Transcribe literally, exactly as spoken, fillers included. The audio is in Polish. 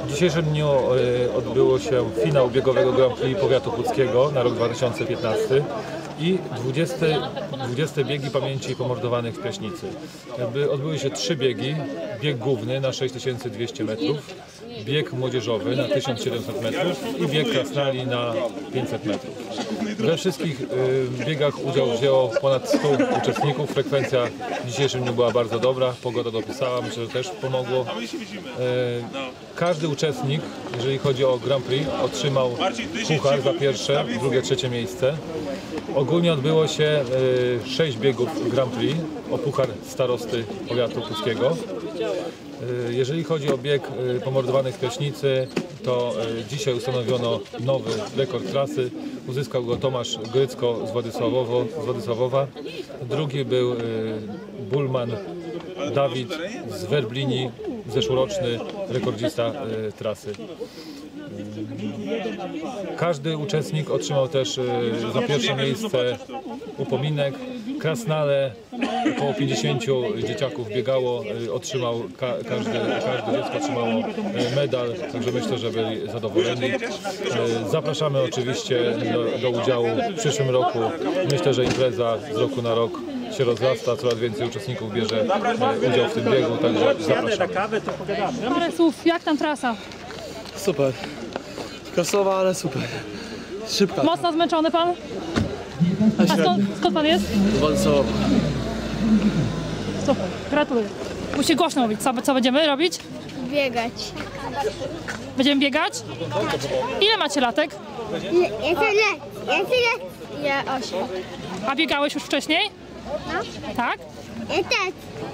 W dzisiejszym dniu odbyło się finał biegowego Grand Prix Powiatu Puckiego na rok dwa tysiące piętnasty i dwudzieste biegi pamięci pomordowanych w Kraśnicy. Odbyły się trzy biegi. Bieg główny na sześć tysięcy dwieście metrów, bieg młodzieżowy na tysiąc siedemset metrów i bieg krasnali na pięćset metrów. We wszystkich biegach udział wzięło ponad stu uczestników. Frekwencja w dzisiejszym dniu była bardzo dobra, pogoda dopisała, myślę, że też pomogło. Każdy uczestnik, jeżeli chodzi o Grand Prix, otrzymał puchar za pierwsze, drugie, trzecie miejsce. Ogólnie odbyło się sześć biegów Grand Prix o puchar starosty powiatu puckiego. Jeżeli chodzi o bieg pomordowanych w Kraśnicy, to dzisiaj ustanowiono nowy rekord trasy. Uzyskał go Tomasz Grycko z Władysławowo, z Władysławowa. Drugi był Bulman Dawid z Werblini, zeszłoroczny rekordzista trasy. Każdy uczestnik otrzymał też za pierwsze miejsce upominek. Krasnale, około pięćdziesięciu dzieciaków biegało, otrzymał, ka każde, każde dziecko otrzymało medal, także myślę, że byli zadowoleni. Zapraszamy oczywiście do, do udziału w przyszłym roku. Myślę, że impreza z roku na rok się rozrasta, coraz więcej uczestników bierze udział w tym biegu, także zapraszamy. Parę słów, jak tam trasa? Super. Kasowa, ale super. Szybka. Mocno zmęczony pan? A skąd, skąd pan jest? Władysławowa. Super, gratuluję. Musi głośno mówić, co, co będziemy robić? Biegać. Będziemy biegać? Ile macie latek? Ja tyle, ja tyle. Ja osiem. A biegałeś już wcześniej? No. Tak? Ja też.